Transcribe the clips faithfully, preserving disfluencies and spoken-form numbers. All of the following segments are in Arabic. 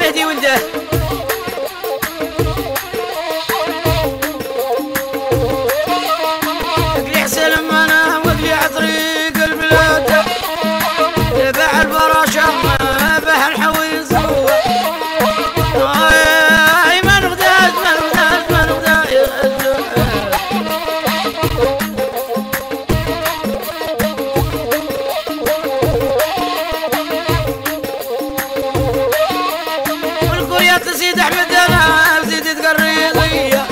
سيدي ولده اقلي حسين انا واقلي عطريق البلاد تبع البراشة به الحوي زوا اي ما نغداش ما نغداش ما نغداش والكوريات سيد احمد انا زيد تقريضيه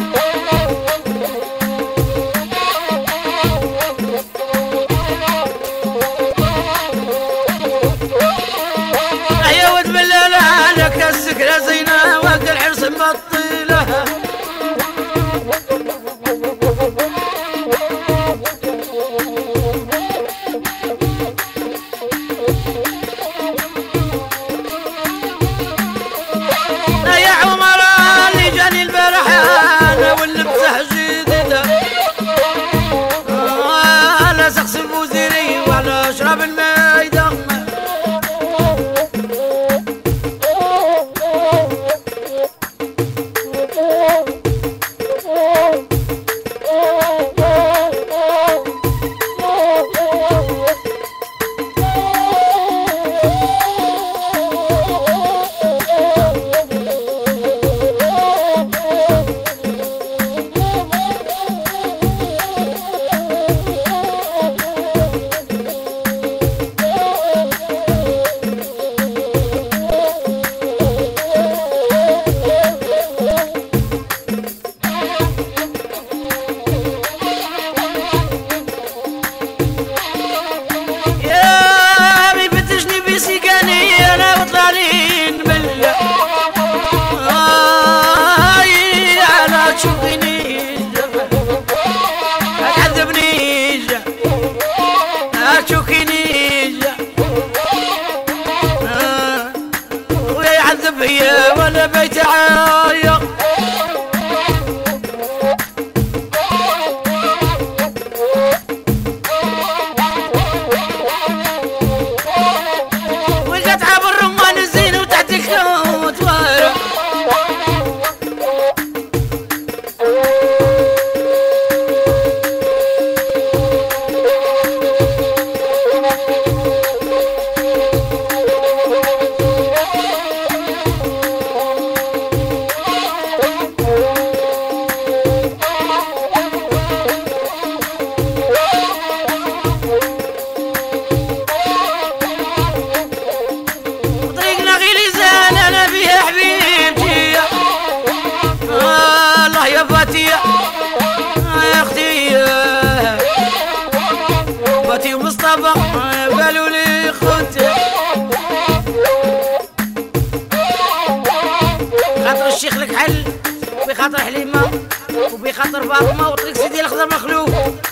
يا ود بالله لك السكرة زينة وقت الحرص مبطلها يا عمر اللي جاني البارح انا واللبسه جديدة لا سقس البوزيري ولا اشرب الميدان ولا بيت عايق وقت عاب الرمان الزين وتحت الكوت وارق يا اختي باتي ومصطفى قالوا لي خوتي خاطر الشيخ لك حل بخاطر حليمه وبخاطر فاطمه وطريق سيدي الخضر مخلوق